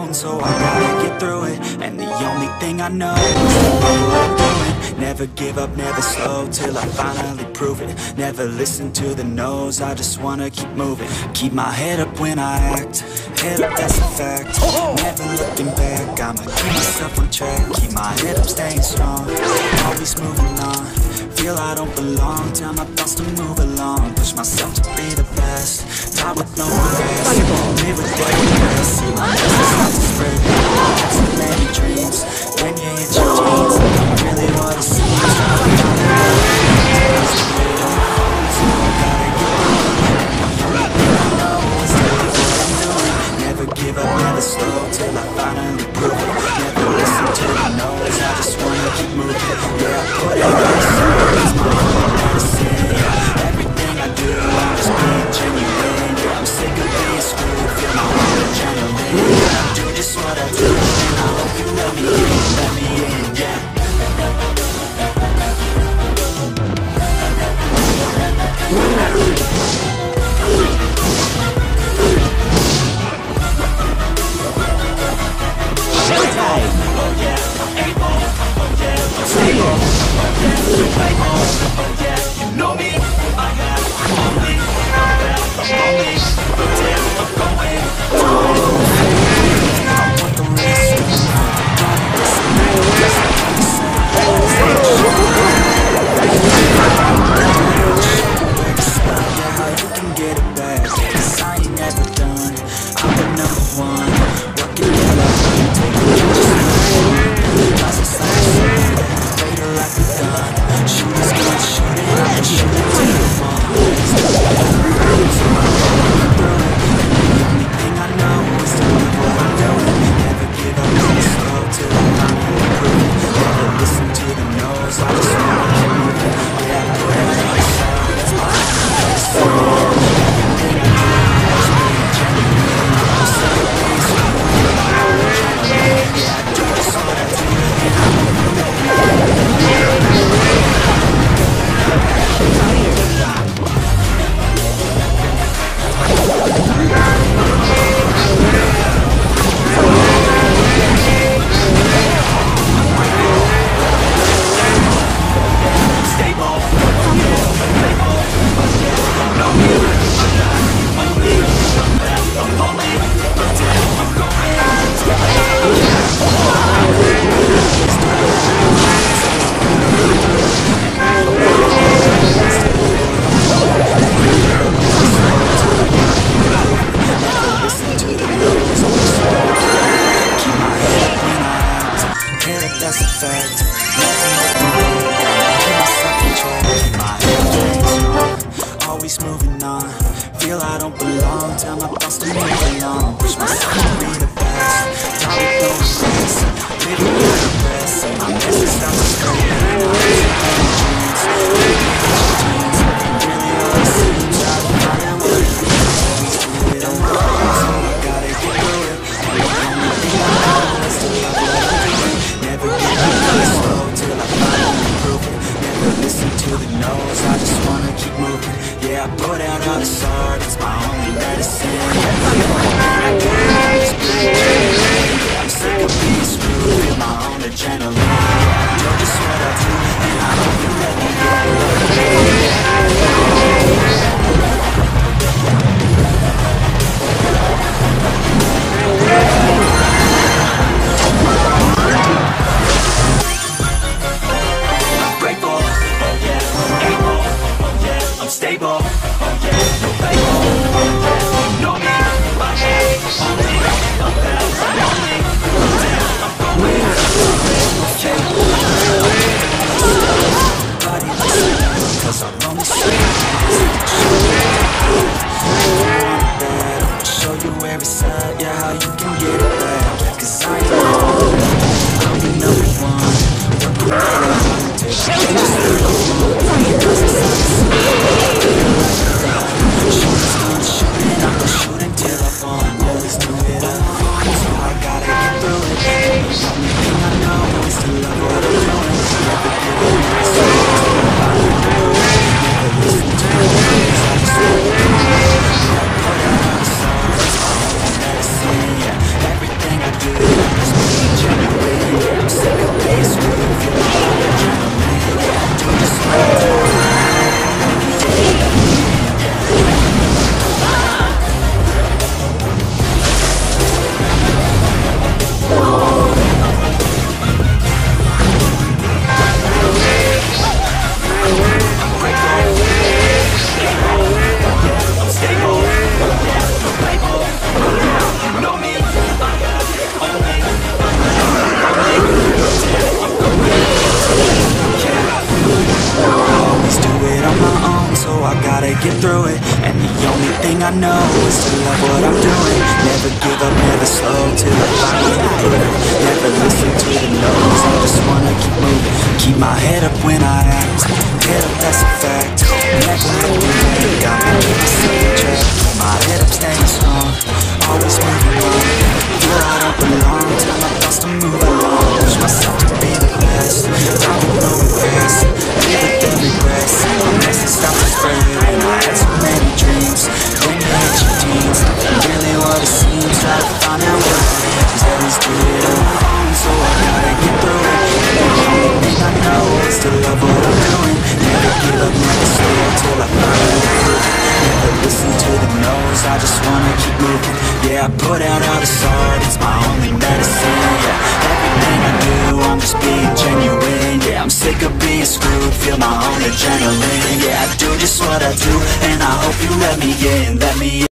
alone, so I gotta get through it. And the only thing I know is to love what I'm doing. Never give up, never slow, till I finally prove it. Never listen to the no's, I just wanna keep moving. Keep my head up when I act, head up, that's a fact. Never looking back, I'ma keep myself on track. Keep my head up, staying strong, always moving on. Feel I don't belong, tell my thoughts to move along. Push myself to be the best, die with no regrets. Live with what you rest, see my message start to spread. Got so many dreams, when you hit your teens, not really what it seems. Never give up, never slow, till I finally prove it. Never listen to the no's, I just wanna keep moving. Yeah, I put it on the soul, it's my own medicine. Everything I do, I'm just being genuine. Yeah, I'm sick of being screwed, feel my own adrenaline. I do just what I do, and I hope you let me in, yeah. give up, never slow, till I finally prove it. Never listen to the no's, I just wanna keep moving. Keep my head up when I act, head up, that's a fact. Never let me down, got me keep myself in check. My head up, staying strong, always moving on. Feel I don't belong, tell my thoughts to move along. Push myself to be the best, time to move fast. Live with every breath, I'm next to stop the spread. And I had so many dreams, when you hit your teens, nothing really what it seems. Try to find out what it is, at least do it on my own. So I gotta get through it, and the only thing I know is to love what I'm doing. Never give up, never slow, till I finally prove it. Never listen to the no's, I just wanna keep moving. Yeah, I put out all this art, it's my only medicine. Yeah, everything I do, I'm just being genuine. Yeah, I'm sick of being screwed, feel my own adrenaline. Yeah, I do just what I do, and I hope you let me in, let me in.